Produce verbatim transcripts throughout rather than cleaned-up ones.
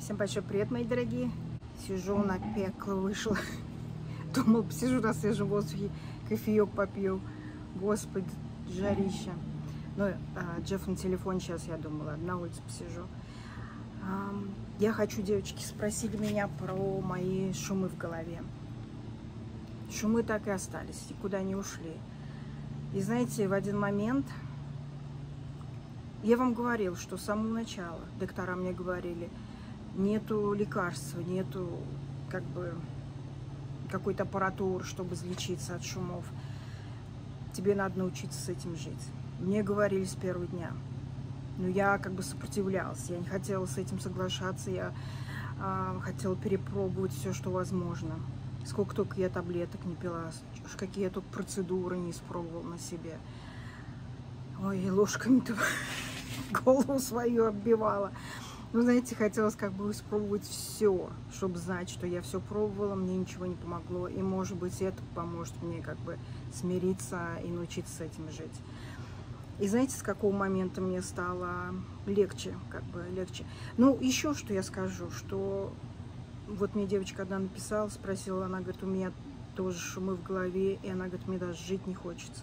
Всем большой привет, мои дорогие. Сижу на пекло, вышла. Думал, посижу на свежем воздухе, кофеек попью. Господи, жарища. Ну, а, Джефф на телефоне сейчас, я думала, на улице посижу. А, я хочу, девочки, спросили меня про мои шумы в голове. Шумы так и остались, никуда не ушли. И знаете, в один момент... Я вам говорил, что с самого начала доктора мне говорили, нету лекарства, нету как бы какой-то аппаратуры, чтобы излечиться от шумов. Тебе надо научиться с этим жить. Мне говорили с первого дня. Но я как бы сопротивлялась, я не хотела с этим соглашаться, я а, хотела перепробовать все, что возможно. Сколько только я таблеток не пила, какие я только процедуры не испробовала на себе. Ой, ложками-то голову свою оббивала. Ну, знаете, хотелось как бы испробовать все, чтобы знать, что я все пробовала, мне ничего не помогло. И, может быть, это поможет мне как бы смириться и научиться с этим жить. И знаете, с какого момента мне стало легче, как бы легче. Ну, еще что я скажу, что вот мне девочка одна написала, спросила, она говорит, у меня тоже шумы в голове, и она говорит, мне даже жить не хочется.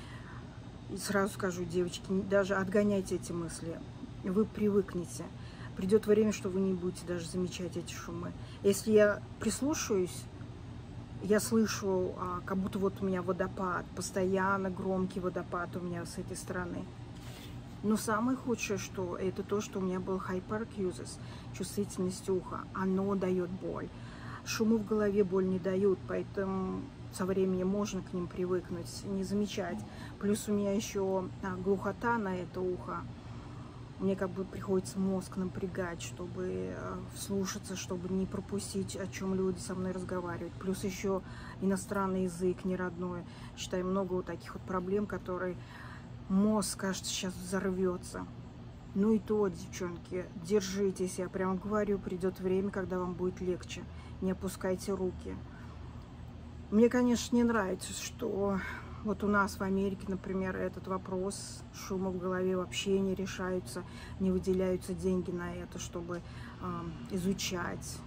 И сразу скажу, девочки, даже отгоняйте эти мысли, вы привыкнете. Придет время, что вы не будете даже замечать эти шумы. Если я прислушаюсь, я слышу, а, как будто вот у меня водопад, постоянно громкий водопад у меня с этой стороны. Но самое худшее, что это то, что у меня был hyperacusis, чувствительность уха. Оно дает боль. Шумы в голове боль не дают, поэтому со временем можно к ним привыкнуть, не замечать. Плюс у меня еще а, глухота на это ухо. Мне как бы приходится мозг напрягать, чтобы а, вслушаться, чтобы не пропустить, о чем люди со мной разговаривают. Плюс еще иностранный язык, не родной. Считаю, много вот таких вот проблем, которые мозг, кажется, сейчас взорвется. Ну и то, девчонки, держитесь, я прям говорю, придет время, когда вам будет легче. Не опускайте руки. Мне, конечно, не нравится, что вот у нас в Америке, например, этот вопрос шума в голове вообще не решаются, не выделяются деньги на это, чтобы э, изучать,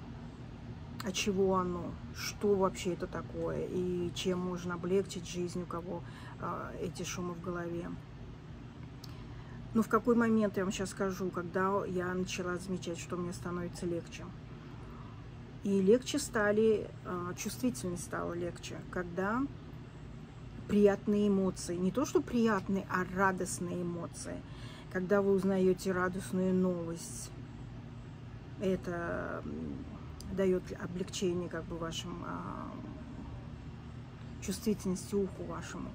от чего оно, что вообще это такое, и чем можно облегчить жизнь, у кого э, эти шумы в голове. Но в какой момент, я вам сейчас скажу, когда я начала замечать, что мне становится легче. И легче стали, чувствительность стала легче, когда приятные эмоции, не то что приятные, а радостные эмоции, когда вы узнаете радостную новость, это дает облегчение как бы вашим чувствительности уху вашему.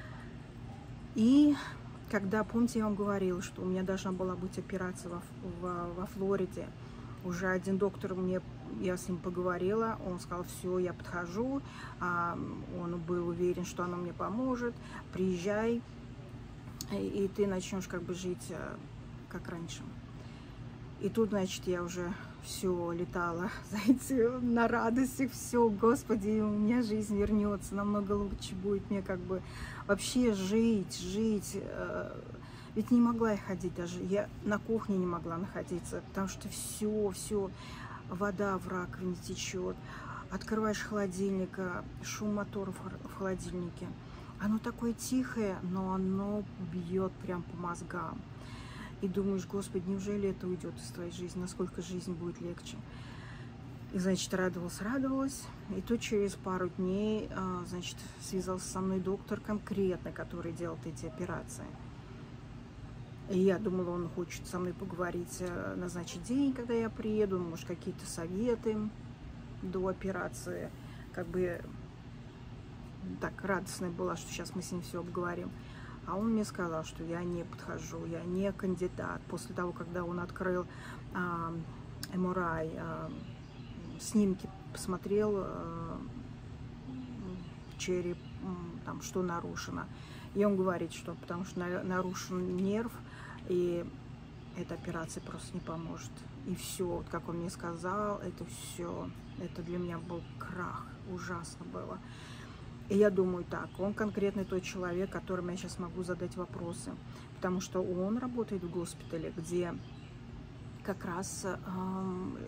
И когда, помните, я вам говорила, что у меня должна была быть операция во, во, во Флориде, уже один доктор мне, я с ним поговорила, он сказал, все, я подхожу, он был уверен, что она мне поможет, приезжай, и ты начнешь как бы жить как раньше. И тут, значит, я уже все летала, знаете, на радостях, все, Господи, у меня жизнь вернется, намного лучше будет мне как бы вообще жить, жить. Ведь не могла я ходить даже, я на кухне не могла находиться, потому что все, все, вода в раковине течет, открываешь холодильник, шум мотора в холодильнике. Оно такое тихое, но оно бьет прям по мозгам. И думаешь, Господи, неужели это уйдет из твоей жизни, насколько жизнь будет легче. И, значит, радовалась, радовалась. И тут через пару дней, значит, связался со мной доктор конкретно, который делает эти операции. И я думала, он хочет со мной поговорить, назначить день, когда я приеду, может, какие-то советы до операции. Как бы так радостная была, что сейчас мы с ним все обговорим. А он мне сказал, что я не подхожу, я не кандидат. После того, когда он открыл а, эм эр ай, а, снимки посмотрел, а, череп, там, что нарушено. И он говорит, что потому что нарушен нерв, и эта операция просто не поможет. И все, вот как он мне сказал, это все, это для меня был крах, ужасно было. И я думаю, так, он конкретный тот человек, которому я сейчас могу задать вопросы, потому что он работает в госпитале, где как раз э,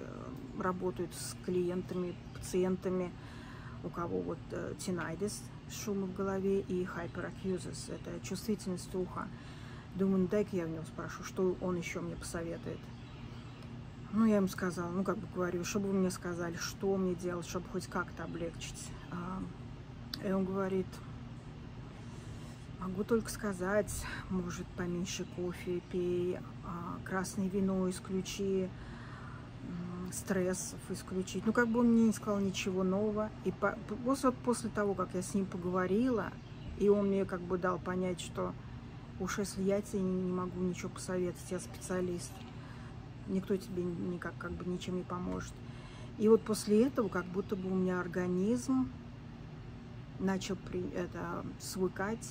работают с клиентами, пациентами, у кого вот tinnitus, шум в голове, и hyperacusis, это чувствительность уха. Думаю, ну дай-ка я у него спрошу, что он еще мне посоветует. Ну, я ему сказала, ну, как бы говорю, чтобы вы мне сказали, что мне делать, чтобы хоть как-то облегчить. И он говорит, могу только сказать, может, поменьше кофе пей, красное вино исключи, стрессов исключить. Ну, как бы он мне не сказал ничего нового. И по, после, после того, как я с ним поговорила, и он мне как бы дал понять, что уж если я тебе не, не могу ничего посоветовать, я специалист, никто тебе никак как бы ничем не поможет. И вот после этого как будто бы у меня организм начал при, это, свыкать.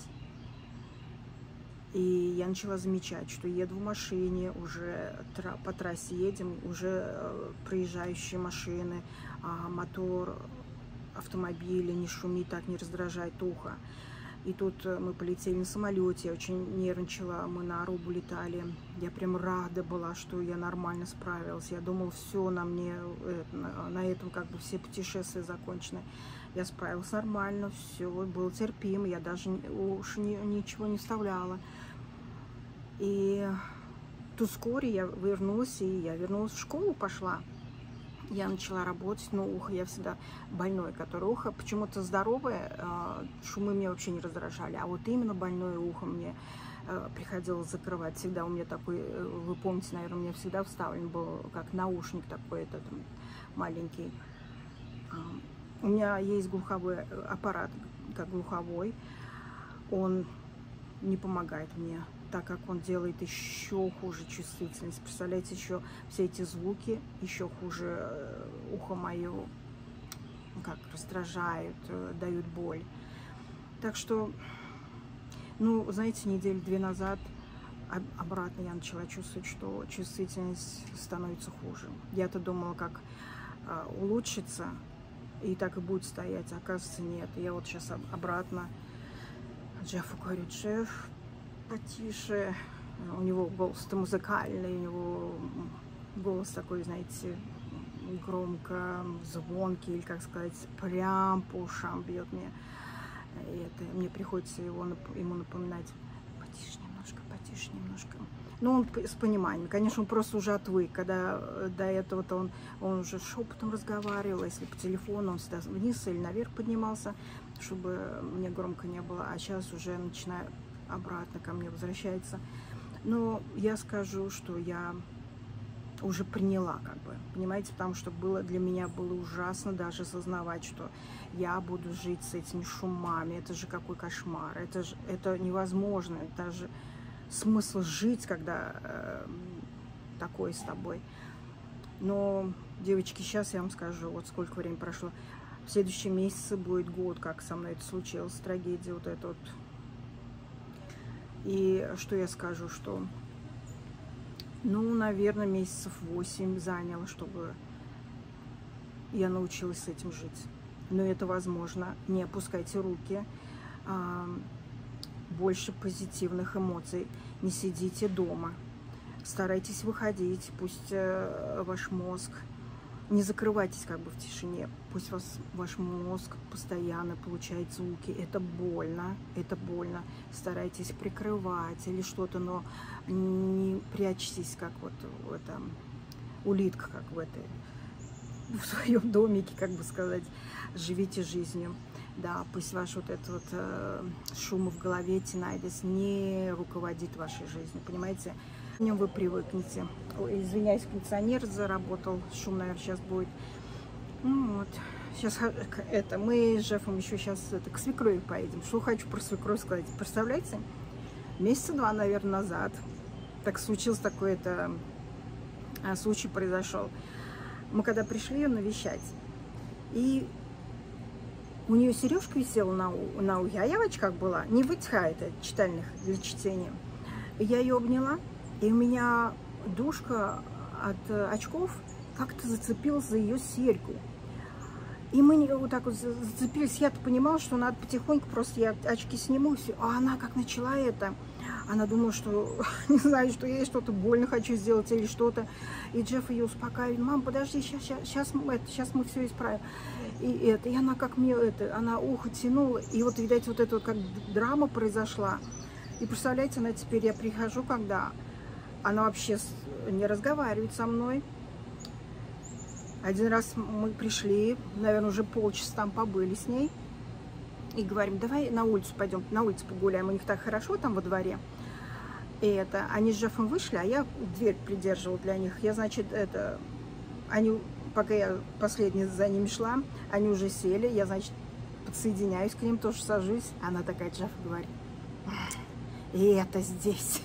И я начала замечать, что еду в машине, уже по трассе едем, уже проезжающие машины, мотор автомобиля не шумит, так не раздражает ухо. И тут мы полетели на самолете, я очень нервничала, мы на Арубу летали. Я прям рада была, что я нормально справилась. Я думала, все на мне, на этом как бы все путешествия закончены. Я справилась нормально, все, было терпимо, я даже уж ничего не вставляла. И тут вскоре я вернулась, и я вернулась в школу, пошла. Я начала работать, но ухо я всегда больное, которое ухо почему-то здоровое, шумы меня вообще не раздражали, а вот именно больное ухо мне приходилось закрывать. Всегда у меня такой, вы помните, наверное, у меня всегда вставлен был как наушник такой, этот маленький. У меня есть глуховой аппарат, как глуховой, он не помогает мне, так как он делает еще хуже чувствительность. Представляете, еще все эти звуки еще хуже ухо мое, как раздражают, дают боль. Так что, ну, знаете, недели две назад обратно я начала чувствовать, что чувствительность становится хуже. Я-то думала, как улучшится, и так и будет стоять, а оказывается, нет. Я вот сейчас обратно Джеффу говорю, Джефф, потише, у него голос-то музыкальный, у него голос такой, знаете, громко, звонкий, или, как сказать, прям по ушам бьет мне. И это, мне приходится его, ему напоминать, потише немножко, потише немножко. Ну, он с пониманием. Конечно, он просто уже отвык. Когда до этого-то он, он уже шепотом разговаривал, если по телефону, он всегда вниз или наверх поднимался, чтобы мне громко не было. А сейчас уже начинаю обратно ко мне возвращается. Но я скажу, что я уже приняла, как бы, понимаете, потому что было для меня было ужасно даже осознавать, что я буду жить с этими шумами. Это же какой кошмар. Это же это невозможно. Это же смысл жить, когда э, такое с тобой. Но, девочки, сейчас я вам скажу, вот сколько времени прошло. В следующем месяце будет год, как со мной это случилось, трагедия вот эта вот. И что я скажу, что, ну, наверное, месяцев восемь заняло, чтобы я научилась с этим жить. Но это возможно. Не опускайте руки. Больше позитивных эмоций. Не сидите дома. Старайтесь выходить. Пусть ваш мозг... Не закрывайтесь как бы в тишине. Пусть вас, ваш мозг постоянно получает звуки. Это больно, это больно. Старайтесь прикрывать или что-то, но не прячьтесь, как вот в этом, улитка, как в этой, в своем домике, как бы сказать. Живите жизнью. Да, пусть ваш вот этот вот э, шум в голове, tinnitus, не руководит вашей жизнью, понимаете? К нем вы привыкнете. Ой, извиняюсь, кондиционер заработал, шум, наверное, сейчас будет. Ну вот, сейчас это, мы с Джеффом еще сейчас это, к свекрови поедем. Что хочу про свекровь сказать. Представляете, месяца два, наверное, назад, так случилось такой это случай произошел. Мы когда пришли ее навещать, и у нее сережка висела на, на ухе, а я в очках была, не вытягает читальных для чтения. И я ее обняла, и у меня дужка от очков как-то зацепилась за ее серьгу. И мы вот так вот зацепились. Я-то понимала, что надо потихоньку, просто я очки сниму, и все. А она как начала это Она думала, что, не знаю, что я ей что-то больно хочу сделать или что-то. И Джефф ее успокаивает: мам, подожди, сейчас, сейчас, сейчас, это, сейчас мы все исправим. И это, и она как мне это, она ухо тянула, и вот, видать, вот это вот как драма произошла. И представляете, она теперь, я прихожу, когда она вообще не разговаривает со мной. Один раз мы пришли, наверное, уже полчаса там побыли с ней. И говорим: давай на улицу пойдем, на улицу погуляем, у них так хорошо там во дворе. И это, они с Джеффом вышли, а я дверь придерживала для них. Я, значит, это, они, пока я последняя за ними шла, они уже сели, я, значит, подсоединяюсь к ним, тоже сажусь. Она такая, Джефф говорит: и это здесь.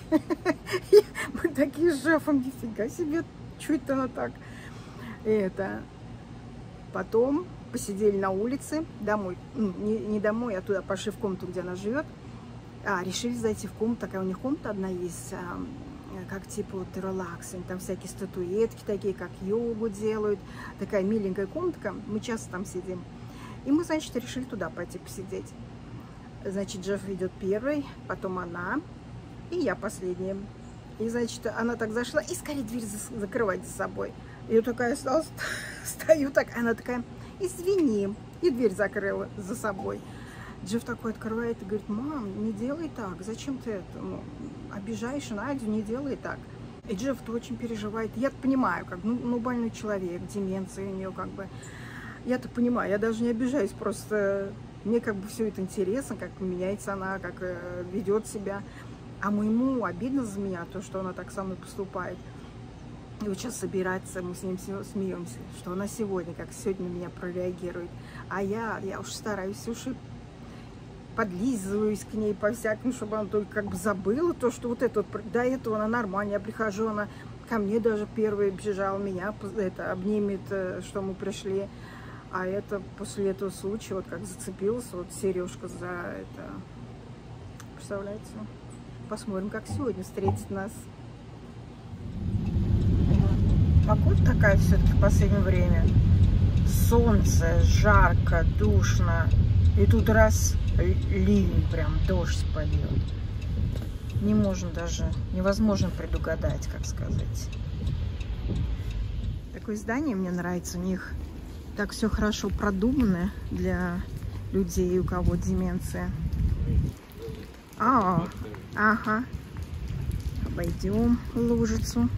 Мы такие с Джеффом: нифига себе, что это она так? И это, потом посидели на улице, домой, не, не домой, а туда пошли в комнату, где она живет. А, решили зайти в комнату, такая у них комната одна есть, а, как типа вот релаксинг, там всякие статуэтки такие, как йогу делают, такая миленькая комнатка, мы часто там сидим. И мы, значит, решили туда пойти посидеть. Значит, Джефф идет первый, потом она, и я последняя. И, значит, она так зашла, и скорее дверь закрывать за собой. И я такая стала, стою так, она такая: извини, и дверь закрыла за собой. Джефф такой открывает и говорит: мам, не делай так, зачем ты это, ну, обижаешь Надю, не делай так. И Джефф-то очень переживает. Я понимаю, как, ну, ну, больной человек, деменция у нее, как бы. Я-то понимаю, я даже не обижаюсь, просто мне как бы все это интересно, как меняется она, как э, ведет себя. А моему обидно за меня, то, что она так со мной поступает. И вот сейчас собирается, мы с ним смеемся, что она сегодня, как сегодня меня прореагирует. А я, я уж стараюсь, уж и подлизываюсь к ней по-всякому, чтобы она только как бы забыла то, что вот это вот, до этого она нормально, я прихожу, она ко мне даже первая бежала, меня это обнимет, что мы пришли. А это после этого случая, вот как зацепилась, вот сережка за это, представляете? Посмотрим, как сегодня встретит нас. Погода такая все-таки в последнее время. Солнце, жарко, душно. И тут раз ливень, прям дождь пойдет. Не можно даже, невозможно предугадать, как сказать. Такое здание мне нравится. У них так все хорошо продумано для людей, у кого деменция. А, ага. Обойдем лужицу.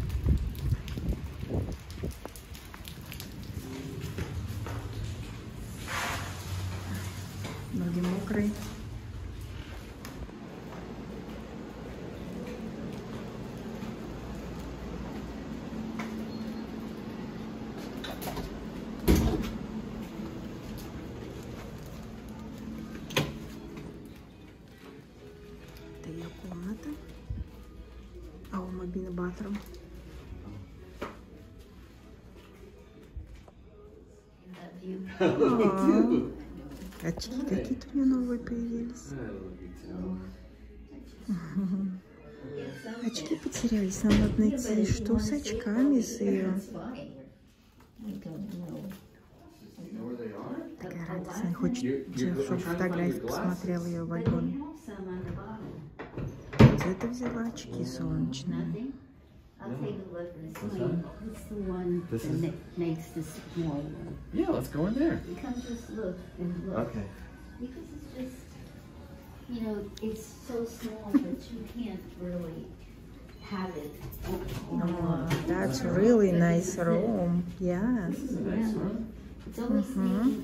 Ноги мокрые. Это ее комната. А у мобильный батрум. Очки какие-то у нее новые появились. Очки потерялись, нам надо найти, что с очками с ее. Такая радостная, хочет, чтобы фотографию посмотрела ее в альбоме. Где ты взяла очки солнечные? I'll take a look and see. It's the one this that is... makes the small one. Yeah, let's go in there. You come just look and look. Okay. Because it's just, you know, it's so small that you can't really have it. Oh, that's really nice room. Yes. Yeah. It's always mm-hmm.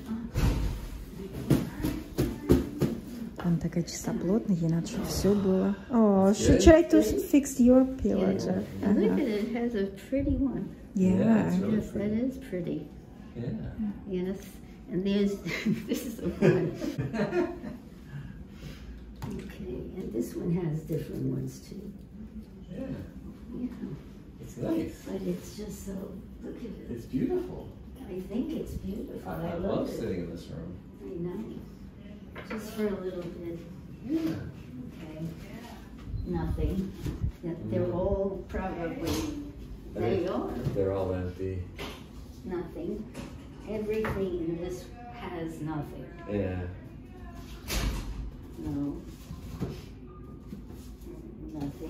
Она такая чистоплотная, ей надо, чтобы все было. Oh, she tried to fix your pillow. Yeah. Uh-huh. Look at it, it has a pretty one. Yeah. Yeah, it's really yes, pretty. that is pretty. Yeah. Yes, and there's, this is the one. Okay, and this one has different ones too. Yeah. Yeah. It's nice. But it's just so, look at it. It's beautiful. I think it's beautiful. I, I, I love, love it. sitting in this room. I know. Just for a little bit. Yeah. Okay. Nothing. They're all probably, they are. They're all empty. Nothing. Everything in this has nothing. Yeah. No. Nothing.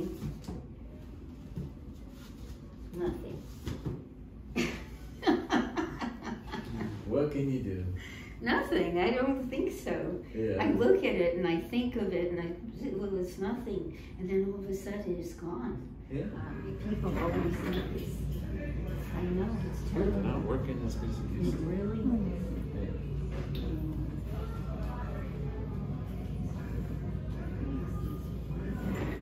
What can you do? Nothing. I don't think so. Yeah. I look at it and I think of it and I, well, it's nothing. And then all of a sudden it's gone. Yeah. Um, people always think this. I know, it's They're terrible. not working as good as it used to. Really? Yeah.